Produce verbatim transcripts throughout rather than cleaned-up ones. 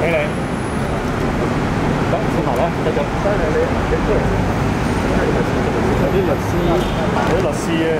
俾你。得，轉頭啦，繼續。犀利你，你出嚟。有啲律師，有啲律師咧。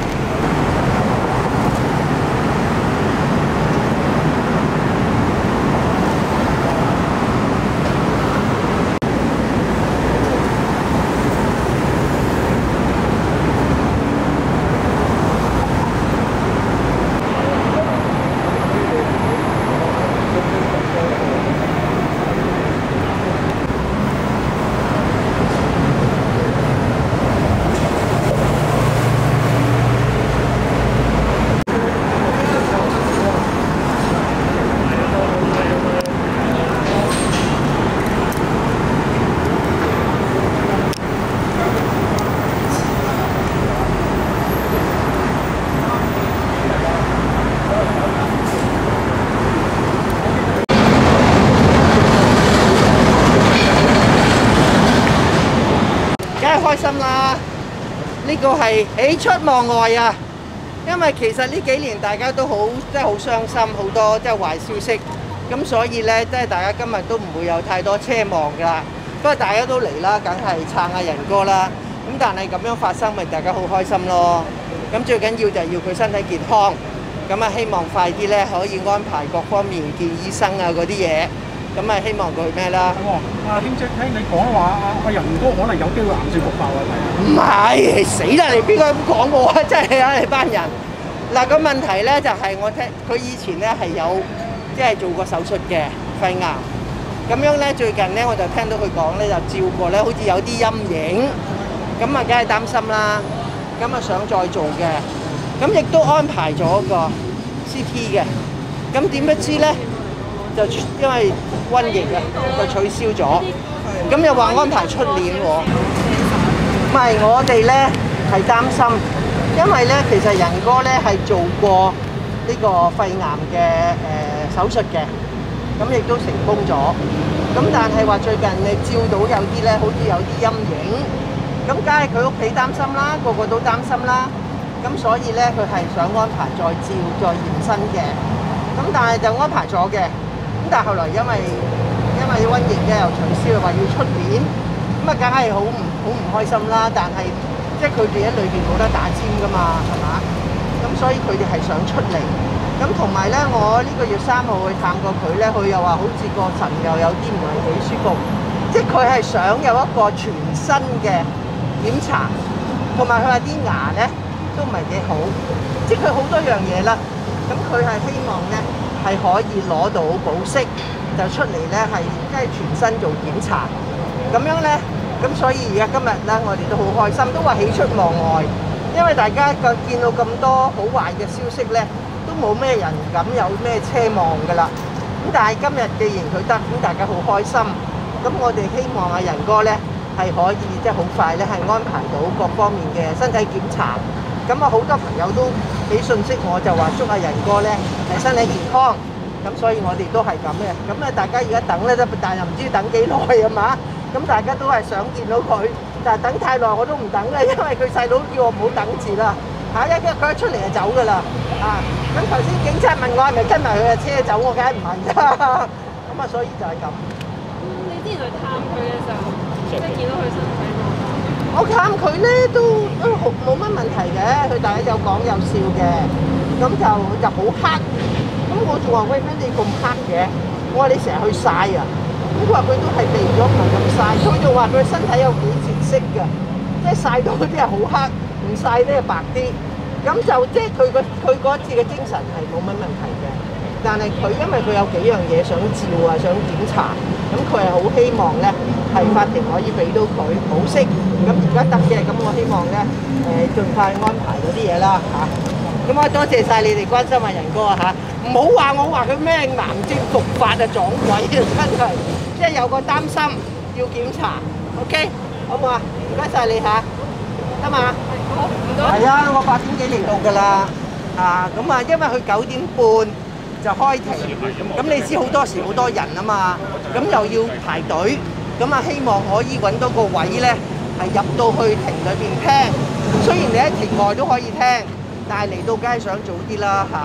開心啦！呢個係喜出望外啊！因為其實呢幾年大家都好，即係好傷心，好多即係壞消息。咁所以呢，即係大家今日都唔會有太多奢望㗎。不過大家都嚟啦，梗係撐下仁哥啦。咁但係咁樣發生，咪大家好開心咯。咁最緊要就係要佢身體健康。咁啊，希望快啲呢可以安排各方面見醫生啊嗰啲嘢。咁啊，希望佢咩啦？ 哦，阿軒姐，聽你講話，阿阿仁哥可能有機會癌症復發喎，係啊？ 唔係，死啦！你邊個咁講我啊？真係啊，你班人。嗱個問題咧就係我聽佢以前咧係有即係做過手術嘅肺癌，咁樣咧最近咧我就聽到佢講咧就照過咧，好似有啲陰影，咁啊梗係擔心啦，咁啊想再做嘅，咁亦都安排咗個 C T 嘅，咁點不知咧？就因為瘟疫啊，就取消咗。咁又話安排出年喎。唔係，我哋咧係擔心，因為咧其實仁哥咧係做過呢個肺癌嘅誒手術嘅，咁亦都成功咗。咁但係話最近你照到有啲咧，好似有啲陰影，咁梗係佢屋企擔心啦，個個都擔心啦。咁所以咧佢係想安排再照再驗身嘅。咁但係就安排咗嘅。咁但係後來因為因為瘟疫嘅又取消，話要出年，咁啊梗係好唔好唔開心啦。但係即係佢哋喺裏邊冇得打尖噶嘛，係嘛？咁所以佢哋係想出嚟。咁同埋咧，我呢個月三號去探過佢咧，佢又話好似個腎又有啲唔係幾舒服，即係佢係想有一個全身嘅檢查，同埋佢話啲牙咧都唔係幾好，即係佢好多樣嘢啦。咁佢係希望咧。係可以攞到保釋，就出嚟咧係即係全身做檢查，咁樣咧，咁所以而家今日咧，我哋都好開心，都話喜出望外，因為大家個見到咁多好壞嘅消息咧，都冇咩人敢有咩奢望㗎啦。咁但係今日既然佢得，咁大家好開心，咁我哋希望阿仁哥咧係可以即係好快咧係安排到各方面嘅身體檢查。咁啊，好多朋友都俾信息我，就話祝阿仁哥咧係身體健康，咁所以我哋都係咁嘅。咁啊，大家而家等咧，但又唔知等幾耐啊嘛。咁大家都係想見到佢，但係等太耐我都唔等嘅，因為佢細佬叫我唔好等住啦。嚇，一佢一出嚟就走㗎啦。啊，咁頭先警察問我係咪跟埋佢嘅車走，我梗係唔係啦。咁啊，所以就係咁。 你之前去探佢嘅時候，即係見到佢身體狀況。 我探佢咧都都冇乜問題嘅，佢大家有講有笑嘅，咁就就好黑，咁我仲話喂乜你咁黑嘅？我話你成日去曬啊，咁佢話佢都係避咗唔係咁曬，佢仲話佢身體有幾節色嘅，即係曬到嗰啲係好黑，唔曬咧係白啲，咁就即係佢個佢嗰一次嘅精神係冇乜問題嘅，但係佢因為佢有幾樣嘢想照啊，想檢查，咁佢係好希望咧係法庭可以俾到佢保釋。咁而家得嘅，咁我希望咧誒盡快安排嗰啲嘢啦嚇。咁啊多謝晒你哋關心阿仁哥啊嚇，唔好話我話佢咩癌症復發啊撞鬼啊真係，即係有個擔心要檢查 ，OK 好唔好啊？唔該晒你嚇，得嘛？好，唔該。係啊，我八點幾嚟到㗎啦，啊咁啊，因為佢九點半就開庭，咁你知好多時好多人啊嘛，咁又要排隊，咁啊希望可以揾到個位咧。係入到去庭裏邊聽，雖然你喺庭外都可以聽，但係嚟到梗係想早啲啦嚇。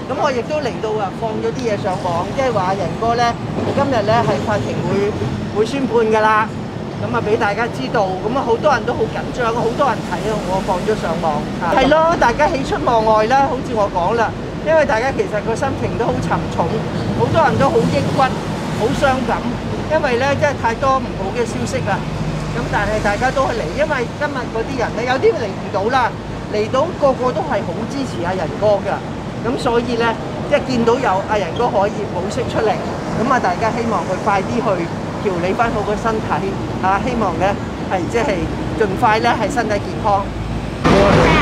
咁我亦都嚟到啊，放咗啲嘢上網，即係話仁哥咧，今日咧係法庭會會宣判㗎啦。咁啊，俾大家知道，咁啊好多人都好緊張，好多人睇啊，我放咗上網。係咯，大家喜出望外啦，好似我講啦，因為大家其實個心情都好沉重，好多人都好抑鬱、好傷感，因為咧真係太多唔好嘅消息啦。咁但係大家都係嚟，因為今日嗰啲人咧，有啲嚟唔到啦，嚟到個個都係好支持阿仁哥㗎。咁所以咧，即係見到有阿仁哥可以保釋出嚟，咁啊大家希望佢快啲去調理翻好個身體，啊希望咧係即係盡快咧係身體健康。